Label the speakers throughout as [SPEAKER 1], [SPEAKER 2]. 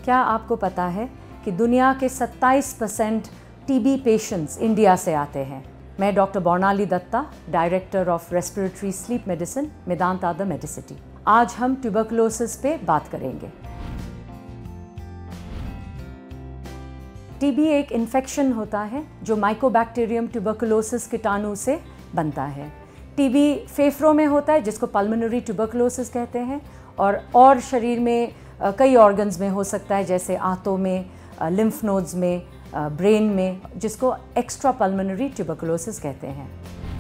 [SPEAKER 1] क्या आपको पता है कि दुनिया के 27% टीबी पेशेंट्स इंडिया से आते हैं? मैं doctor Barnali Datta, director of respiratory sleep medicine, Medanta the medicity. आज हम ट्यूबरकुलोसिस पे बात करेंगे। टीबी एक इन्फेक्शन होता है जो माइकोबैक्टीरियम ट्यूबरकुलोसिस कीटाणु से बनता है। टीबी फेफड़ों में होता है जिसको पल्मोनरी ट्यूबरकुलोसिस कहते हैं, और शरीर में कई ऑर्गन्स में हो सकता है, जैसे आंतों में, लिम्फ नोड्स में, ब्रेन में, जिसको एक्स्ट्रा पल्मोनरी ट्यूबरकुलोसिस कहते हैं।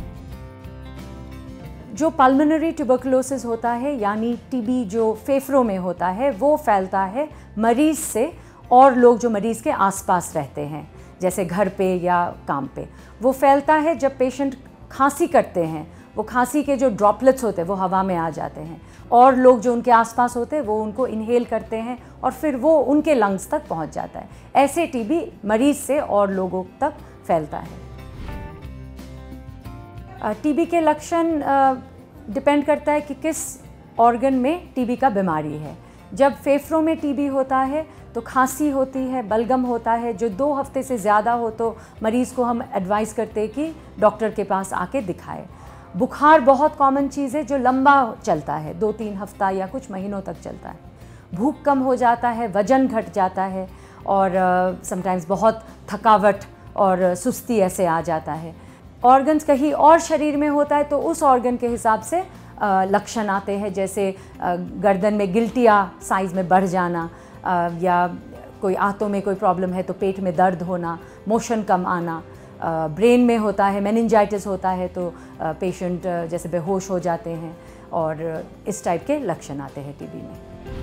[SPEAKER 1] जो पल्मोनरी ट्यूबरकुलोसिस होता है यानी टीबी जो फेफड़ों में होता है, वो फैलता है मरीज़ से और लोग जो मरीज़ के आसपास रहते हैं, जैसे घर पे या काम पे। वो फैलता है जब पेशेंट खांसी करते हैं, वो खांसी के जो ड्रॉपलेट्स होते हैं वो हवा में आ जाते हैं, और लोग जो उनके आसपास होते हैं वो उनको इनहेल करते हैं और फिर वो उनके लंग्स तक पहुंच जाता है। ऐसे टीबी मरीज़ से और लोगों तक फैलता है। टीबी के लक्षण डिपेंड करता है कि किस ऑर्गन में टीबी का बीमारी है। जब फेफड़ों में टीबी होता है तो खांसी होती है, बलगम होता है, जो 2 हफ्ते से ज़्यादा हो तो मरीज़ को हम एडवाइस करते हैं कि डॉक्टर के पास आके दिखाए। बुखार बहुत कॉमन चीज़ है जो लंबा चलता है, 2-3 हफ्ता या कुछ महीनों तक चलता है। भूख कम हो जाता है, वज़न घट जाता है, और समटाइम्स बहुत थकावट और सुस्ती ऐसे आ जाता है। ऑर्गन्स कहीं और शरीर में होता है तो उस ऑर्गन के हिसाब से लक्षण आते हैं, जैसे गर्दन में गिल्टिया साइज़ में बढ़ जाना, या कोई आंतों में कोई प्रॉब्लम है तो पेट में दर्द होना, मोशन कम आना। ब्रेन में होता है, मेनिंजाइटिस होता है तो पेशेंट जैसे बेहोश हो जाते हैं, और इस टाइप के लक्षण आते हैं टीबी में।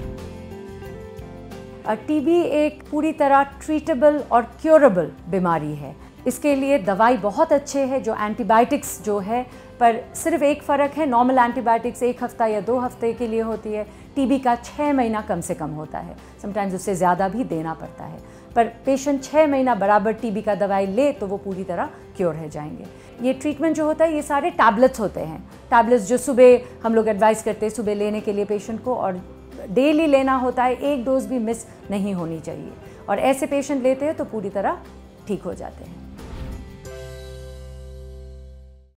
[SPEAKER 1] टीबी एक पूरी तरह ट्रीटेबल और क्योरेबल बीमारी है। इसके लिए दवाई बहुत अच्छे है, जो एंटीबायोटिक्स जो है, पर सिर्फ एक फ़र्क है, नॉर्मल एंटीबायोटिक्स 1 हफ्ता या 2 हफ्ते के लिए होती है, टीबी का 6 महीना कम से कम होता है, समटाइम्स उससे ज़्यादा भी देना पड़ता है। पर पेशेंट 6 महीना बराबर टीबी का दवाई ले तो वो पूरी तरह क्योर हो जाएंगे। ये ट्रीटमेंट जो होता है ये सारे टैबलेट्स होते हैं, टैबलेट्स जो सुबह हम लोग एडवाइस करते हैं सुबह लेने के लिए पेशेंट को, और डेली लेना होता है, 1 डोज भी मिस नहीं होनी चाहिए, और ऐसे पेशेंट लेते हैं तो पूरी तरह ठीक हो जाते हैं।